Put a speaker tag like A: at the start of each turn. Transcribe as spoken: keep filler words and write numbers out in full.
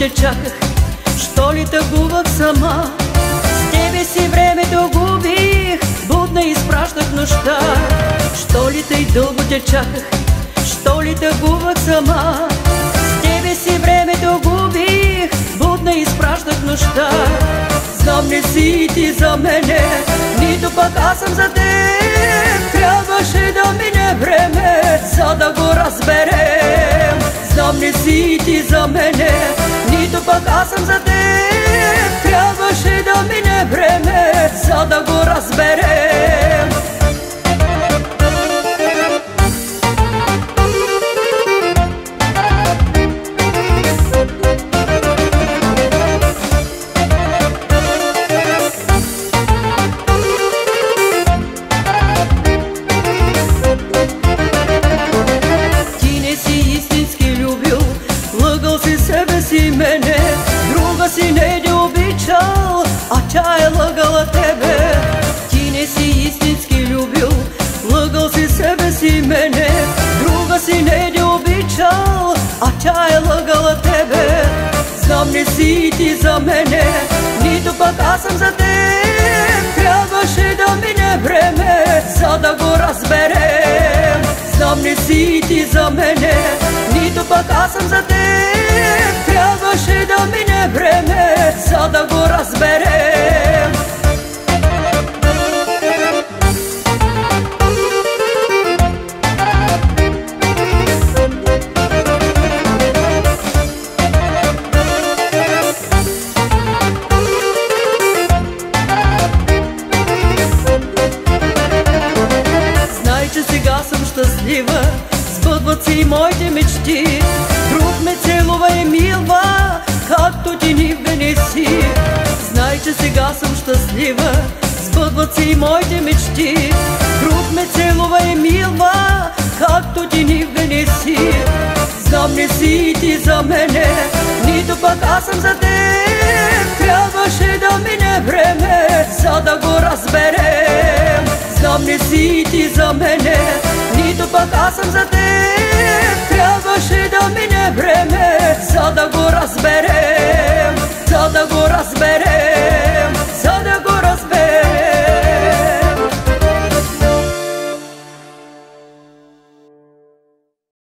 A: те чаках, що ли тъгувах сама? С тебе си времето губих, будна изпращах нощта. Що ли тъй дълго те чаках, що ли тъгувах сама? С тебе си времето губих, будна изпращах нощта. Знам, не си ти за мене, нито пък аз съм за теб. Трябваше да мине време, за да го разберем. Знам, не си ти за мене, нито пък аз съм за теб. Трябваше да мине време, за да го разберем. Мене, друга си не е обичал, а тя е лъгала тебе. Ти не си истински любил, лъгал си себе си мене. Друга си не е обичал, а тя е лъгала тебе. Знам, не си ти за мене, нито пък аз съм за теб. Трябваше да мине време, за да го разберем. Знам, не си ти за мене, нито пък аз съм за теб. Трябваше да мине време, за да го разберем. Знай, че сега съм щастлива, сбъдват се и моите мечти. Друг ме целува и милва, както ти никога не си. Знай, че сега съм щастлива, сбъдват се и моите мечти. Друг ме целува и милва, както ти никога не си. Знам, не си ти за мене, нито пък аз съм за теб. Трябваше да мине време, за да го разберем. Знам, не си ти за мене, нито пък аз съм за теб. Трябваше да мине време, за да го разберем, за да го разберем.